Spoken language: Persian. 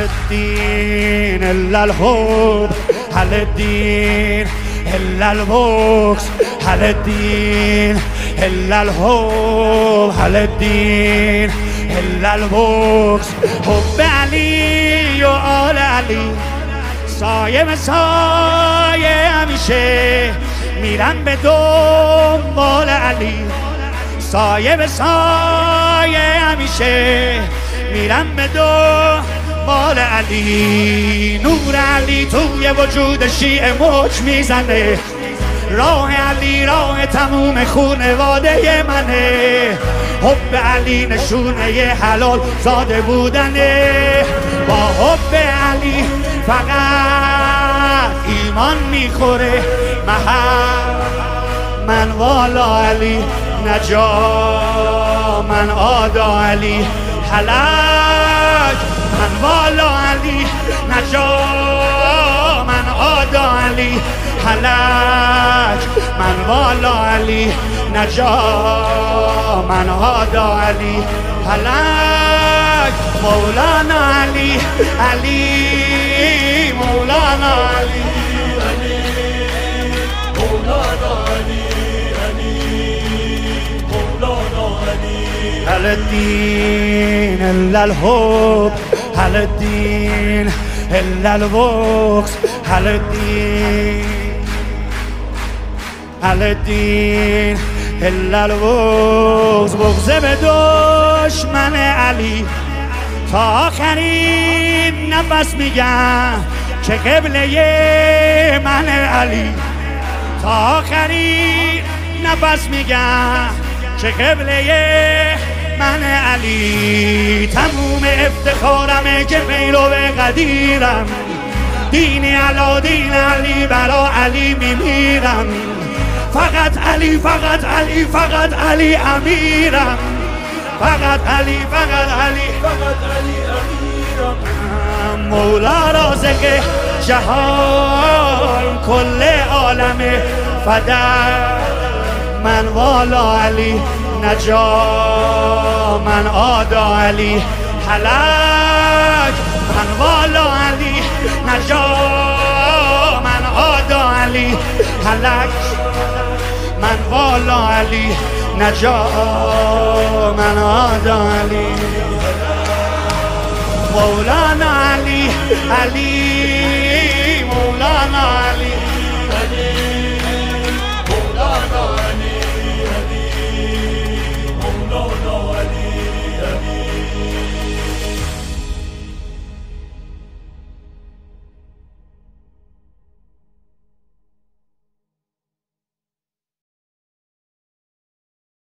الدين إلا الحب، هل الدين إلا البوكس، هل الدين إلا الحب، هل الدين إلا البوکس. حب علی و آل علی، سایه به سایه همیشه میرم به دنبال علی، سایه به سایه همیشه میرم به دنبال علی. نور علی توی وجود شیعه موج میزنه، راه علی راه تموم خونواده منه. حب علی نشونه ی حلال زاده بودنه، با حب علی فقط ایمان میخوره من والا علی نجا، من آدا علی هلاک، من والا علی نجا، من آدا علی هلاک، من والا علی نجا، من آدا علی هلاک. مولانا علی علی مولانا علی مولانا علی مولانا علی. هل الدين إلا الحب، هل الدين إلا البوكس، هل الدين إلا البوكس. بغض به دشمن علی تا آخرین نفس میگم که قبله من علی، تا آخرین نفس میگم که قبله من علی. تموم افتخارمه که پیرو قدیرم، دین علا دین علی برا علی میمیرم. فقط علی فقط علی فقط علی امیرم، فقط علی فقط علی فقط علی امیرم. مولا رازق جهان کل عالم فدا، من والا علی نجا، من آدا علی هلاک، من والا علی نجا، من آدا علی هلاک، من والا علی نجا، من آدا علی. مولانا علی علی مولانا علی